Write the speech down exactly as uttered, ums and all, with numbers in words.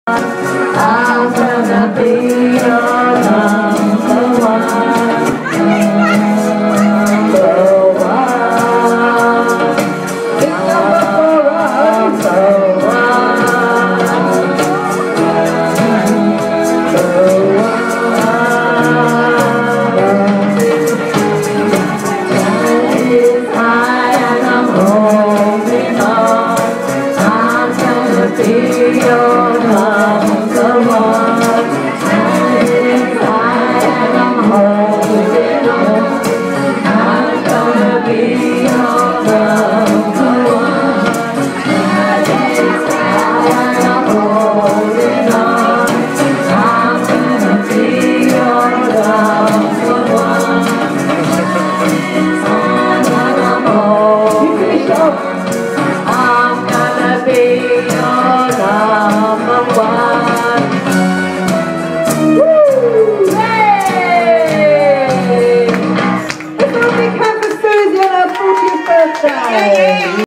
I'm gonna be your number one, number one. It's number one, number one, number one. It's high and I'm holding on. I'm gonna be your number one. It's high and I'm holding on. I'm gonna be your number one. It's high and I'm holding on. I'm gonna be your number one. And I'm holding on. I'm gonna be your number one. Woo! Hey! It's a big hand for Susie on her fortieth birthday.